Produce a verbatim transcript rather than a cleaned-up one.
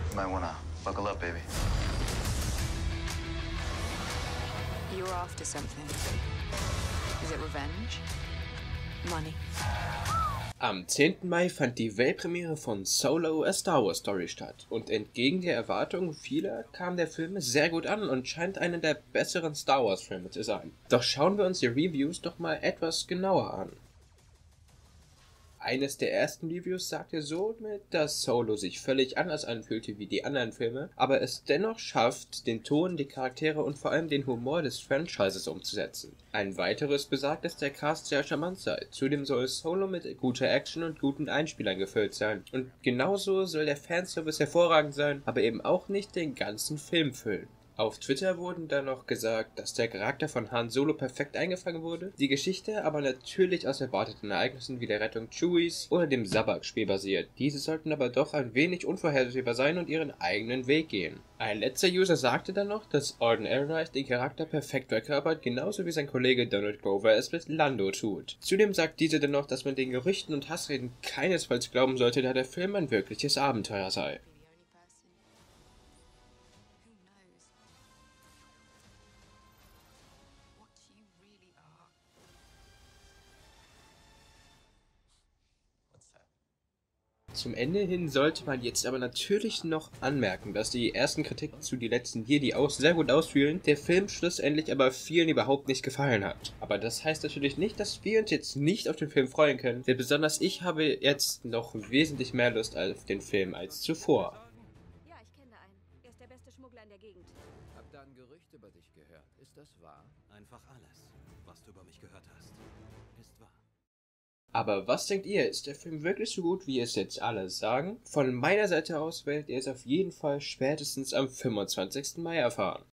You might wanna buckle up, baby. You're after something. Is it revenge? Money? Am zehnten Mai fand die Weltpremiere von Solo: A Star Wars Story statt und entgegen der Erwartungen vieler kam der Film sehr gut an und scheint einer der besseren Star Wars Filme zu sein. Doch schauen wir uns die Reviews doch mal etwas genauer an. Eines der ersten Reviews sagte somit, dass Solo sich völlig anders anfühlte wie die anderen Filme, aber es dennoch schafft, den Ton, die Charaktere und vor allem den Humor des Franchises umzusetzen. Ein weiteres besagt, dass der Cast sehr charmant sei. Zudem soll Solo mit guter Action und guten Einspielern gefüllt sein. Und genauso soll der Fanservice hervorragend sein, aber eben auch nicht den ganzen Film füllen. Auf Twitter wurden dann noch gesagt, dass der Charakter von Han Solo perfekt eingefangen wurde, die Geschichte aber natürlich aus erwarteten Ereignissen wie der Rettung Chewies oder dem Sabak-Spiel basiert. Diese sollten aber doch ein wenig unvorhersehbar sein und ihren eigenen Weg gehen. Ein letzter User sagte dann noch, dass Alden Ehrenreich den Charakter perfekt verkörpert, genauso wie sein Kollege Donald Glover es mit Lando tut. Zudem sagt dieser dann noch, dass man den Gerüchten und Hassreden keinesfalls glauben sollte, da der Film ein wirkliches Abenteuer sei. Zum Ende hin sollte man jetzt aber natürlich noch anmerken, dass die ersten Kritiken zu Die letzten Jedi auch sehr gut ausfielen, der Film schlussendlich aber vielen überhaupt nicht gefallen hat. Aber das heißt natürlich nicht, dass wir uns jetzt nicht auf den Film freuen können, denn besonders ich habe jetzt noch wesentlich mehr Lust auf den Film als zuvor. Ja, ich kenne einen. Er ist der beste Schmuggler in der Gegend. Hab da ein Gerücht über dich gehört. Ist das wahr? Einfach alles, was du über mich gehört hast, ist wahr. Aber was denkt ihr? Ist der Film wirklich so gut, wie es jetzt alle sagen? Von meiner Seite aus werdet ihr es auf jeden Fall spätestens am fünfundzwanzigsten Mai erfahren.